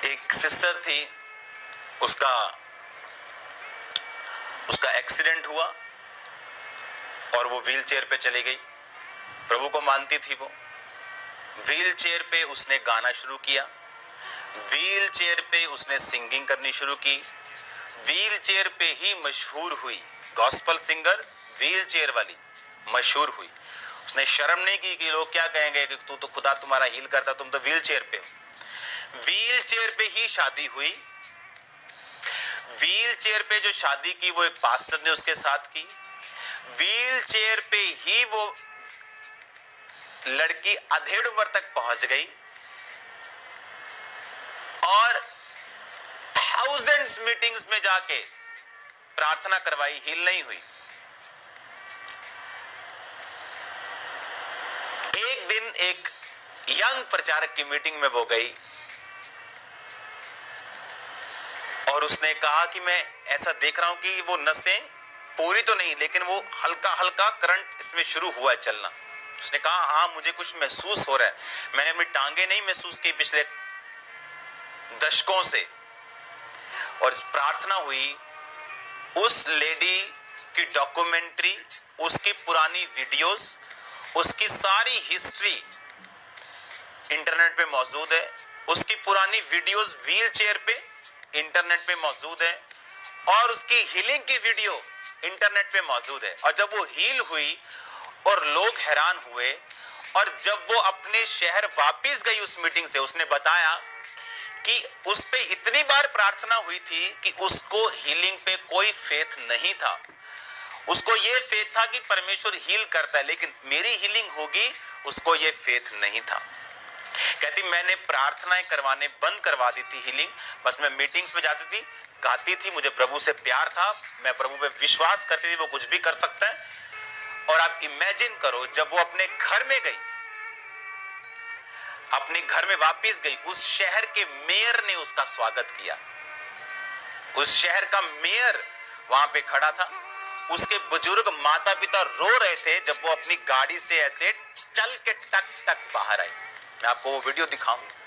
एक सिस्टर थी, उसका एक्सीडेंट हुआ और वो व्हील चेयर पे चली गई। प्रभु को मानती थी वो। व्हील चेयर पे उसने गाना शुरू किया, व्हील चेयर पे उसने सिंगिंग करनी शुरू की, व्हील चेयर पे ही मशहूर हुई। गॉस्पल सिंगर व्हील चेयर वाली मशहूर हुई। उसने शर्म नहीं की कि लोग क्या कहेंगे कि तू तो खुदा तुम्हारा हील करता, तुम तो व्हील चेयर पे हो। व्हील चेयर पे ही शादी हुई। व्हील चेयर पे जो शादी की वो एक पास्टर ने उसके साथ की। व्हील चेयर पे ही वो लड़की अधेड़ उम्र तक पहुंच गई और थाउजेंड्स मीटिंग्स में जाके प्रार्थना करवाई, हील नहीं हुई। एक दिन एक यंग प्रचारक की मीटिंग में वो गई और उसने कहा कि मैं ऐसा देख रहा हूं कि वो नसें पूरी तो नहीं, लेकिन वो हल्का हल्का करंट इसमें शुरू हुआ है चलना। उसने कहा हाँ मुझे कुछ महसूस हो रहा है, मैंने अपनी टांगे नहीं महसूस की पिछले दशकों से। और प्रार्थना हुई, उस लेडी की डॉक्यूमेंट्री, उसकी पुरानी वीडियोस, उसकी सारी हिस्ट्री इंटरनेट पे मौजूद है। उसकी पुरानी वीडियोस व्हील चेयर पे इंटरनेट पे मौजूद है और उसकी हीलिंग की वीडियो इंटरनेट पे मौजूद है। और जब वो हील हुई और लोग हैरान हुए, और जब वो अपने शहर वापस गई उस मीटिंग से, उसने बताया कि उस पे इतनी बार प्रार्थना हुई थी कि उसको हीलिंग पे कोई फेथ नहीं था। उसको ये फेथ था कि परमेश्वर हील करता है, लेकिन मेरी हीलिंग होगी, उसको ये फेथ नहीं था। कहती मैंने प्रार्थनाएं करवाने बंद करवा दी थी हीलिंग, बस मैं मीटिंग्स में जाती थी, गाती थी, मुझे प्रभु से प्यार था, मैं प्रभु पे विश्वास करती थी वो कुछ भी कर सकता है। और आप इमेजिन करो जब वो अपने घर में गई, अपने घर में वापस गई, उस शहर के मेयर ने उसका स्वागत किया। उस शहर का मेयर वहां पे खड़ा था। उसके बुजुर्ग माता पिता रो रहे थे जब वो अपनी गाड़ी से ऐसे चल के टक टक बाहर आई। मैं आपको वो वीडियो दिखाऊं।